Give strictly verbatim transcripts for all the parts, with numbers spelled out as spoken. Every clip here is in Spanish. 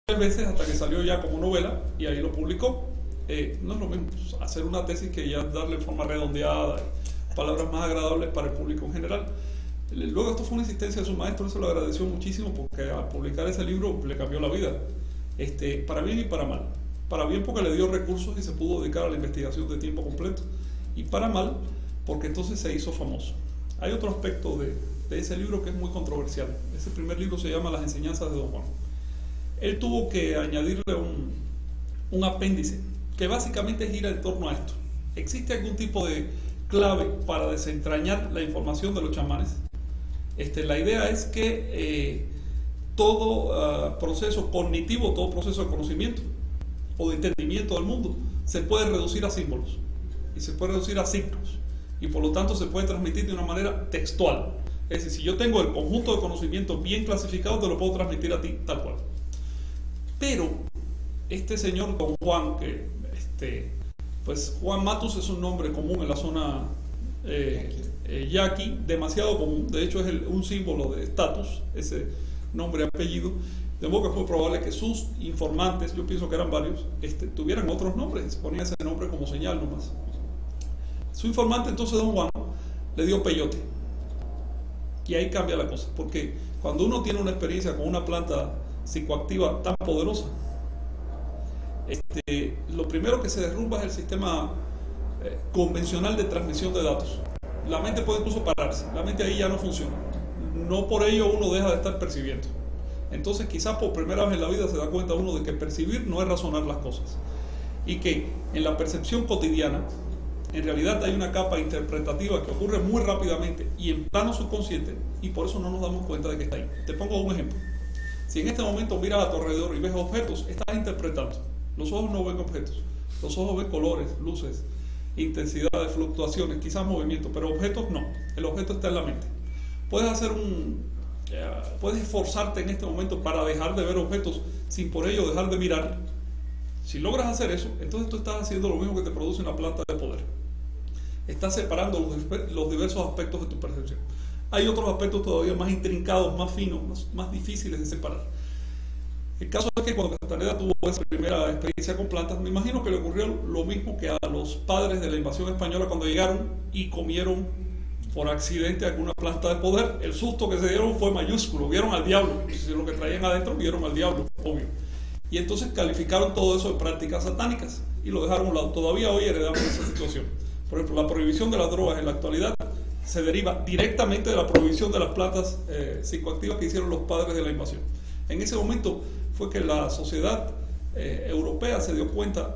veces hasta que salió ya como novela y ahí lo publicó. Eh, no es lo mismo hacer una tesis que ya darle forma redondeada, palabras más agradables para el público en general. Luego esto fue una insistencia de su maestro, eso lo agradeció muchísimo porque al publicar ese libro le cambió la vida, este, para bien y para mal. Para bien porque le dio recursos y se pudo dedicar a la investigación de tiempo completo, y para mal porque entonces se hizo famoso. Hay otro aspecto de, de ese libro que es muy controversial. Ese primer libro se llama Las enseñanzas de Don Juan. Él tuvo que añadirle un, un apéndice que básicamente gira en torno a esto. ¿Existe algún tipo de clave para desentrañar la información de los chamanes? Este, la idea es que eh, todo uh, proceso cognitivo, todo proceso de conocimiento o de entendimiento del mundo se puede reducir a símbolos y se puede reducir a signos, y por lo tanto se puede transmitir de una manera textual. Es decir, si yo tengo el conjunto de conocimientos bien clasificado, te lo puedo transmitir a ti tal cual. Pero este señor Don Juan, que este, pues Juan Matus es un nombre común en la zona eh, eh, yaqui, demasiado común, de hecho es el, un símbolo de estatus, ese nombre apellido, de modo que es muy probable que sus informantes, yo pienso que eran varios, este, tuvieran otros nombres y se ponía ese nombre como señal nomás. Su informante entonces, Don Juan, le dio peyote, y ahí cambia la cosa, porque cuando uno tiene una experiencia con una planta psicoactiva tan poderosa, este, lo primero que se derrumba es el sistema eh, convencional de transmisión de datos. La mente puede incluso pararse, la mente ahí ya no funciona, no por ello uno deja de estar percibiendo. Entonces quizás por primera vez en la vida se da cuenta uno de que percibir no es razonar las cosas, y que en la percepción cotidiana en realidad hay una capa interpretativa que ocurre muy rápidamente y en plano subconsciente, y por eso no nos damos cuenta de que está ahí. Te pongo un ejemplo. Si en este momento miras a tu alrededor y ves objetos, estás interpretando. Los ojos no ven objetos, los ojos ven colores, luces, intensidades, fluctuaciones, quizás movimientos, pero objetos no. El objeto está en la mente. Puedes hacer un, uh, puedes esforzarte en este momento para dejar de ver objetos sin por ello dejar de mirar. Si logras hacer eso, entonces tú estás haciendo lo mismo que te produce una planta de poder. Estás separando los, los diversos aspectos de tu percepción. Hay otros aspectos todavía más intrincados, más finos, más, más difíciles de separar. El caso es que cuando Castaneda tuvo esa primera experiencia con plantas, me imagino que le ocurrió lo mismo que a los padres de la invasión española cuando llegaron y comieron por accidente alguna planta de poder. El susto que se dieron fue mayúsculo, vieron al diablo. Si lo que traían adentro, vieron al diablo, obvio. Y entonces calificaron todo eso de prácticas satánicas y lo dejaron a un lado. Todavía hoy heredamos esa situación. Por ejemplo, la prohibición de las drogas en la actualidad se deriva directamente de la prohibición de las plantas eh, psicoactivas que hicieron los padres de la invasión. En ese momento fue que la sociedad eh, europea se dio cuenta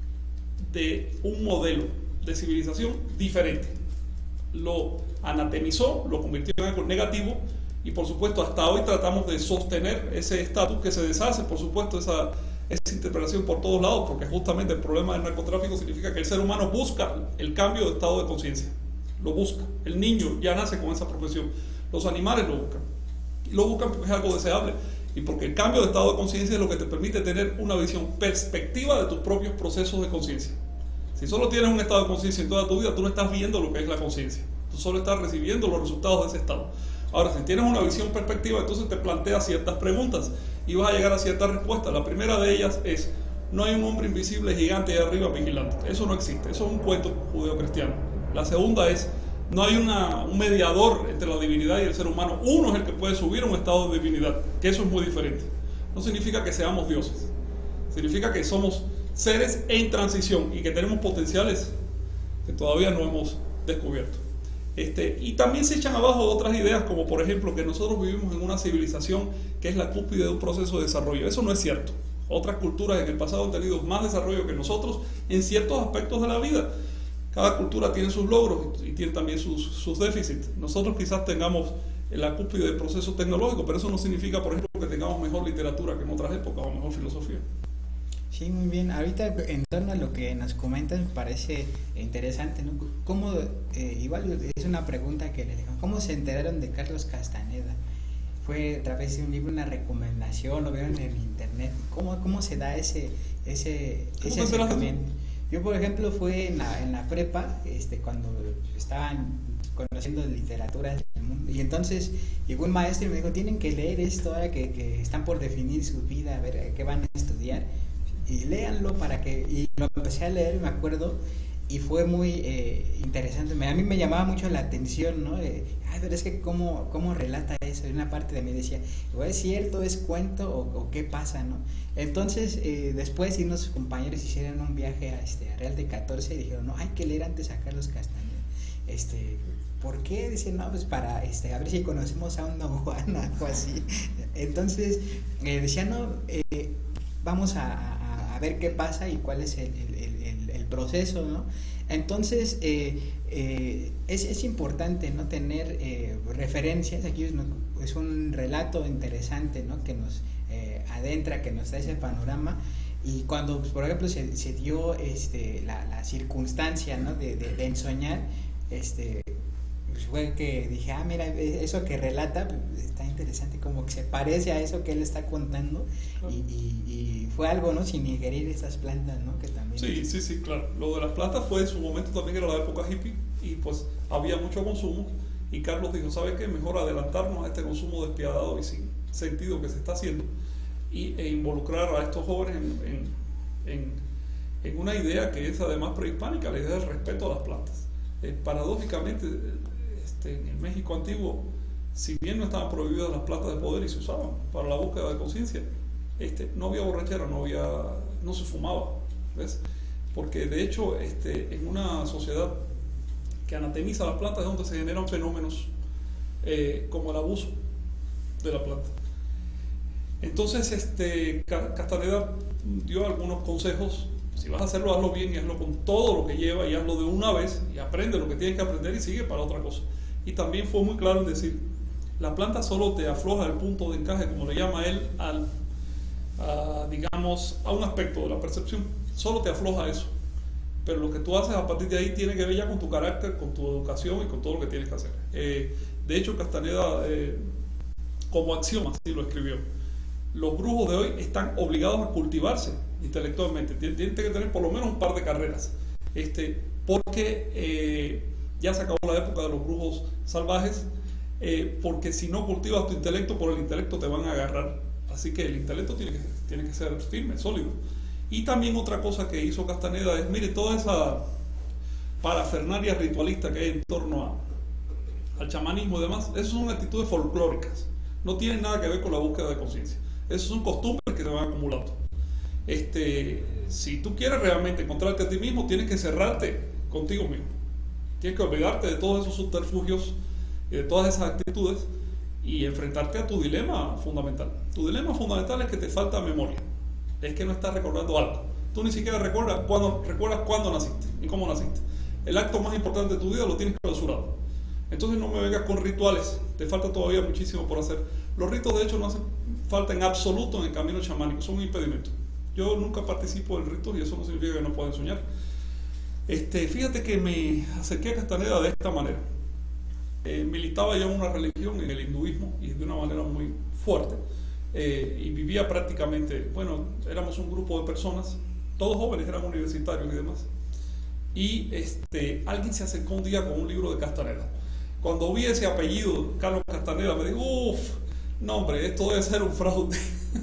de un modelo de civilización diferente. Lo anatemizó, lo convirtió en algo negativo, y por supuesto hasta hoy tratamos de sostener ese estatus que se deshace, por supuesto, esa, esa interpretación por todos lados, porque justamente el problema del narcotráfico significa que el ser humano busca el cambio de estado de conciencia, lo busca. El niño ya nace con esa profesión, los animales lo buscan, y lo buscan porque es algo deseable, y porque el cambio de estado de conciencia es lo que te permite tener una visión perspectiva de tus propios procesos de conciencia. Si solo tienes un estado de conciencia en toda tu vida, tú no estás viendo lo que es la conciencia, tú solo estás recibiendo los resultados de ese estado. Ahora, si tienes una visión perspectiva, entonces te planteas ciertas preguntas y vas a llegar a ciertas respuestas. La primera de ellas es: no hay un hombre invisible gigante ahí arriba vigilando. Eso no existe, eso es un cuento judeocristiano. La segunda es: no hay una, un mediador entre la divinidad y el ser humano. Uno es el que puede subir a un estado de divinidad, que eso es muy diferente. No significa que seamos dioses, significa que somos seres en transición y que tenemos potenciales que todavía no hemos descubierto. Este, y también se echan abajo otras ideas, como por ejemplo que nosotros vivimos en una civilización que es la cúspide de un proceso de desarrollo. Eso no es cierto. Otras culturas en el pasado han tenido más desarrollo que nosotros en ciertos aspectos de la vida. Cada cultura tiene sus logros y tiene también sus, sus déficits. Nosotros quizás tengamos la cúspide del proceso tecnológico, pero eso no significa, por ejemplo, que tengamos mejor literatura que en otras épocas o mejor filosofía. Sí, muy bien. Ahorita en torno a lo que nos comentan me parece interesante, ¿no? ¿Cómo, eh, igual es una pregunta que le dejan, ¿cómo se enteraron de Carlos Castaneda? ¿Fue a través de un libro, una recomendación, lo vieron en internet? ¿Cómo, cómo se da ese, ese, ese acercamiento? Yo, por ejemplo, fue en la, en la prepa, este, cuando estaban conociendo literaturas del mundo. Y entonces llegó un maestro y me dijo, tienen que leer esto ahora que, que están por definir su vida, a ver qué van a estudiar, y léanlo para que... Y lo empecé a leer, me acuerdo, y fue muy eh, interesante. A mí me llamaba mucho la atención, ¿no? Eh, ay, pero es que cómo, cómo relata eso. Y una parte de mí decía, ¿es cierto, es cuento o, o qué pasa, no? Entonces, eh, después unos compañeros hicieron un viaje a, este, a Real de catorce y dijeron, no, hay que leer antes a Carlos Castañeda. Este, ¿por qué? Dicen, no, pues para este, a ver si conocemos a un Don Juan o algo así. Entonces, eh, decían, no, eh, vamos a, a, a ver qué pasa y cuál es el, el, el, el proceso, ¿no? Entonces, eh, eh, es, es importante, ¿no?, tener eh, referencias. Aquí es, es un relato interesante, ¿no?, que nos eh, adentra, que nos da ese panorama. Y cuando, pues, por ejemplo, se, se dio este, la, la circunstancia, ¿no?, de, de, de ensoñar, este, pues fue que dije, ah, mira, eso que relata pues, está interesante, como que se parece a eso que él está contando. Claro. y, y, y fue algo, ¿no?, sin ingerir esas plantas, ¿no?, que también... Sí, es... sí, sí, claro. Lo de las plantas fue en su momento también, era la época hippie, y pues había mucho consumo, y Carlos dijo, ¿sabe qué? Mejor adelantarnos a este consumo despiadado y sin sentido que se está haciendo, y, e involucrar a estos jóvenes en, en, en, en una idea que es además prehispánica, la idea del respeto a las plantas. Eh, paradójicamente, este, en el México antiguo, si bien no estaban prohibidas las plantas de poder y se usaban para la búsqueda de conciencia, este, no había borrachera, no había, no se fumaba, ¿ves? Porque de hecho, este, en una sociedad que anatemiza las plantas es donde se generan fenómenos eh, como el abuso de la planta. Entonces, este, Castaneda dio algunos consejos. Si vas a hacerlo, hazlo bien y hazlo con todo lo que lleva y hazlo de una vez y aprende lo que tienes que aprender y sigue para otra cosa. Y también fue muy claro en decir, la planta solo te afloja el punto de encaje, como le llama él, al, a, digamos, a un aspecto de la percepción. Solo te afloja eso. Pero lo que tú haces a partir de ahí tiene que ver ya con tu carácter, con tu educación y con todo lo que tienes que hacer. Eh, de hecho, Castaneda, eh, como axioma, así lo escribió, los brujos de hoy están obligados a cultivarse intelectualmente, tienen, tienen que tener por lo menos un par de carreras, este, porque eh, ya se acabó la época de los brujos salvajes, eh, porque si no cultivas tu intelecto, por el intelecto te van a agarrar, así que el intelecto tiene que, tiene que ser firme, sólido. Y también otra cosa que hizo Castaneda es, mire, toda esa parafernalia ritualista que hay en torno a, al chamanismo y demás, eso son actitudes folclóricas, no tienen nada que ver con la búsqueda de conciencia. Esas son costumbres que se van acumulando. Este, si tú quieres realmente encontrarte a ti mismo, tienes que cerrarte contigo mismo. Tienes que olvidarte de todos esos subterfugios y de todas esas actitudes y enfrentarte a tu dilema fundamental. Tu dilema fundamental es que te falta memoria. Es que no estás recordando algo. Tú ni siquiera recuerdas cuándo, recuerdas cuándo naciste ni cómo naciste. El acto más importante de tu vida lo tienes clausurado. Entonces no me vengas con rituales. Te falta todavía muchísimo por hacer. Los ritos, de hecho, no hacen falta en absoluto en el camino chamánico, son un impedimento. Yo nunca participo en ritos y eso no significa que no puedan soñar. Este, fíjate que me acerqué a Castaneda de esta manera. Eh, militaba ya en una religión, en el hinduismo, y de una manera muy fuerte. Eh, y vivía prácticamente, bueno, éramos un grupo de personas, todos jóvenes, eran universitarios y demás. Y este, alguien se acercó un día con un libro de Castaneda. Cuando vi ese apellido, Carlos Castaneda, me dijo, uff, no hombre, esto debe ser un fraude.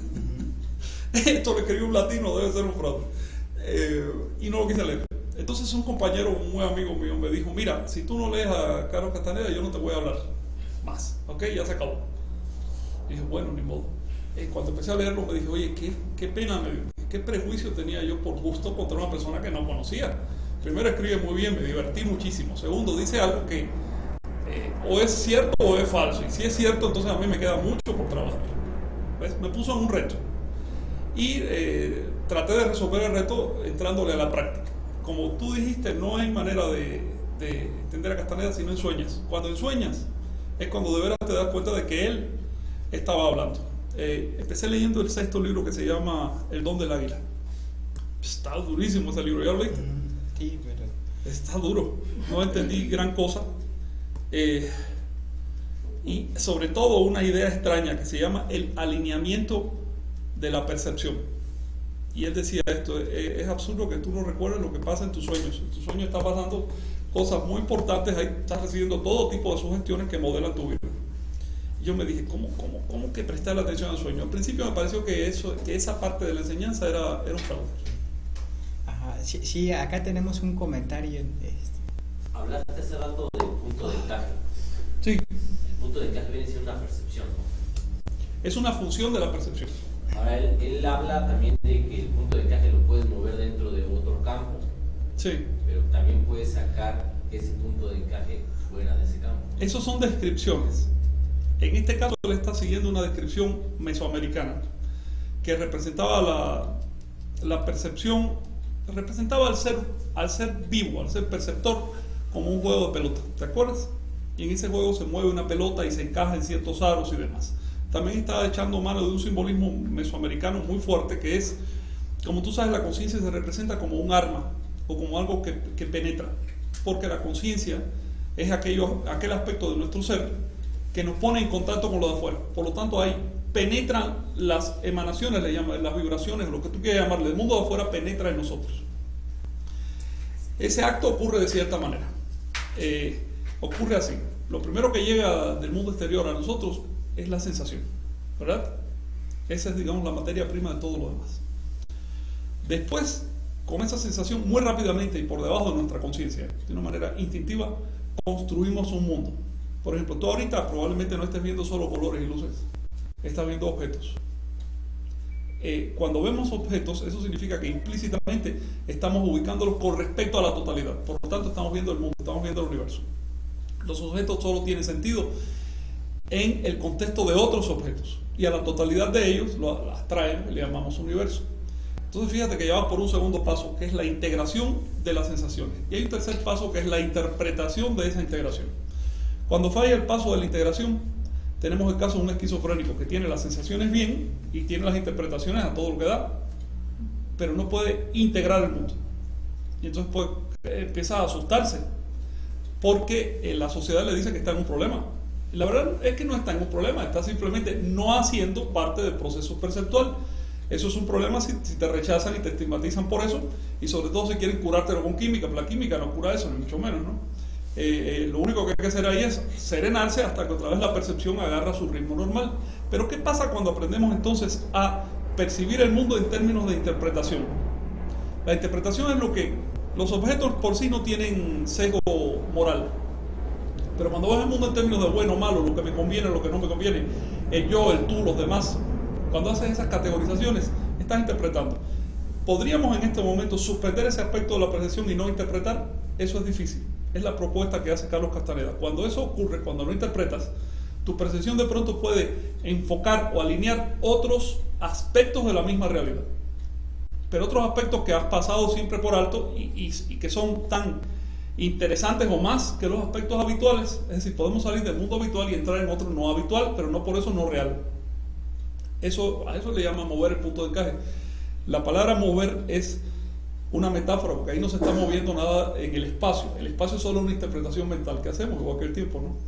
Esto lo escribió un latino, debe ser un fraude. Eh, y no lo quise leer. Entonces un compañero, un muy amigo mío, me dijo, mira, si tú no lees a Carlos Castaneda, yo no te voy a hablar más. Ok, ya se acabó. Y dije, bueno, ni modo. Eh, cuando empecé a leerlo me dije, oye, qué, qué pena, me dio, qué prejuicio tenía yo por gusto contra una persona que no conocía. Primero, escribe muy bien, me divertí muchísimo. Segundo, dice algo que eh, o es cierto o es falso. Y si es cierto, entonces a mí me queda mucho por trabajar. ¿Ves? Me puso en un reto. Y eh, traté de resolver el reto entrándole a la práctica. Como tú dijiste, no hay manera de, de entender a Castaneda si no ensueñas. Cuando ensueñas es cuando de veras te das cuenta de que él estaba hablando. Eh, empecé leyendo el sexto libro que se llama El don del águila. Está durísimo ese libro, ¿ya lo leíste? Sí, pero... Está duro, no entendí gran cosa. Eh, y sobre todo una idea extraña que se llama el alineamiento de la percepción. Y él decía esto, es, es absurdo que tú no recuerdes lo que pasa en tus sueños. En tus sueños está pasando cosas muy importantes, ahí estás recibiendo todo tipo de sugestiones que modelan tu vida. Y yo me dije, ¿cómo, cómo, cómo que prestar la atención al sueño? Al principio me pareció que, eso, que esa parte de la enseñanza era, era un fraude. Ajá, sí, sí, acá tenemos un comentario. Este. Hablaste hace rato del punto de encaje. Sí. El punto de encaje viene siendo una percepción, ¿no? Es una función de la percepción. Ahora, él, él habla también de que el punto de encaje lo puedes mover dentro de otro campo. Sí. Pero también puedes sacar ese punto de encaje fuera de ese campo. Esos son descripciones. En este caso él está siguiendo una descripción mesoamericana que representaba la, la percepción, representaba al ser, al ser vivo, al ser perceptor, como un juego de pelota. ¿Te acuerdas? Y en ese juego se mueve una pelota y se encaja en ciertos aros y demás. También está echando mano de un simbolismo mesoamericano muy fuerte, que es, como tú sabes, la conciencia se representa como un arma o como algo que, que penetra, porque la conciencia es aquello, aquel aspecto de nuestro ser que nos pone en contacto con lo de afuera. Por lo tanto, ahí penetran las emanaciones, le llaman, las vibraciones, lo que tú quieras llamarle, el mundo de afuera penetra en nosotros. Ese acto ocurre de cierta manera. Eh, ocurre así. Lo primero que llega del mundo exterior a nosotros es la sensación, ¿verdad? Esa es, digamos, la materia prima de todo lo demás. Después, con esa sensación, muy rápidamente y por debajo de nuestra conciencia, de una manera instintiva, construimos un mundo. Por ejemplo, tú ahorita probablemente no estés viendo solo colores y luces, estás viendo objetos. Eh, cuando vemos objetos, eso significa que implícitamente estamos ubicándolos con respecto a la totalidad. Por lo tanto, estamos viendo el mundo, estamos viendo el universo. Los objetos solo tienen sentido en el contexto de otros objetos, y a la totalidad de ellos lo, las traen, le llamamos universo. Entonces fíjate que ya vas por un segundo paso, que es la integración de las sensaciones, y hay un tercer paso que es la interpretación de esa integración. Cuando falla el paso de la integración, tenemos el caso de un esquizofrénico que tiene las sensaciones bien y tiene las interpretaciones a todo lo que da, pero no puede integrar el mundo, y entonces puede, empieza a asustarse porque eh, la sociedad le dice que está en un problema. La verdad es que no está en un problema, está simplemente no haciendo parte del proceso perceptual. Eso es un problema si, si te rechazan y te estigmatizan por eso, y sobre todo si quieren curártelo con química, pero la química no cura eso, ni mucho menos, ¿no? Eh, eh, lo único que hay que hacer ahí es serenarse hasta que otra vez la percepción agarra su ritmo normal. Pero ¿qué pasa cuando aprendemos entonces a percibir el mundo en términos de interpretación? La interpretación es lo que los objetos por sí no tienen sesgo moral. Pero cuando ves el mundo en términos de bueno o malo, lo que me conviene, lo que no me conviene, el yo, el tú, los demás, cuando haces esas categorizaciones, estás interpretando. ¿Podríamos en este momento suspender ese aspecto de la percepción y no interpretar? Eso es difícil. Es la propuesta que hace Carlos Castaneda. Cuando eso ocurre, cuando no interpretas, tu percepción de pronto puede enfocar o alinear otros aspectos de la misma realidad. Pero otros aspectos que has pasado siempre por alto y, y, y que son tan interesantes o más que los aspectos habituales. Es decir, podemos salir del mundo habitual y entrar en otro no habitual, pero no por eso no real. Eso, a eso le llama mover el punto de encaje. La palabra mover es una metáfora, porque ahí no se está moviendo nada en el espacio. El espacio es solo una interpretación mental que hacemos, igual que el tiempo, ¿no?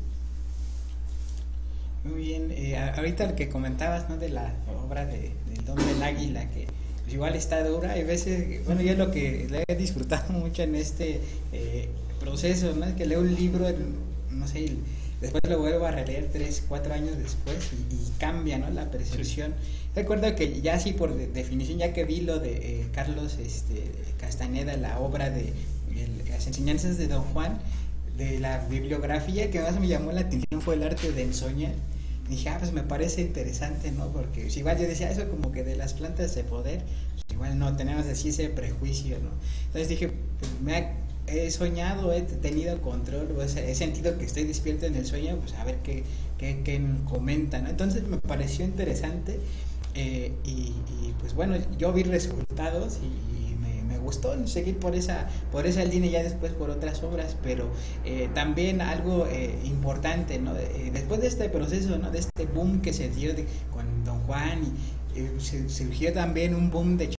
Muy bien, eh, ahorita lo que comentabas, ¿no?, de la obra de, del Don del Águila, que pues igual está dura, y a veces, bueno, yo lo que le he disfrutado mucho en este eh, proceso, ¿no?, es que leo un libro, no sé, después lo vuelvo a releer tres, cuatro años después y, y cambia, ¿no?, la percepción. Sí. Recuerdo que ya así por de, definición, ya que vi lo de eh, Carlos este, Castaneda, la obra de el, las enseñanzas de Don Juan, de la bibliografía que más me llamó la atención fue el arte de ensoñar. Dije, ah, pues me parece interesante, ¿no? Porque pues, igual yo decía eso como que de las plantas de poder, pues, igual no tenemos así ese prejuicio, ¿no? Entonces dije, pues me ha, he soñado, he tenido control, pues, he sentido que estoy despierto en el sueño, pues a ver qué, qué, qué comentan, ¿no? Entonces me pareció interesante eh, y, y pues bueno, yo vi resultados y me gustó seguir por esa por esa línea, ya después por otras obras, pero eh, también algo eh, importante, ¿no? Eh, después de este proceso, ¿no?, de este boom que se dio de, con Don Juan, y eh, se, surgió también un boom de